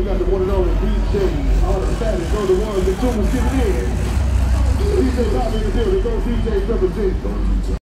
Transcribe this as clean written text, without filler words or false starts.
we got the one and only DJ. All the status, go the ones and twos, get it in. DJ Bobby in the building, go DJ represent.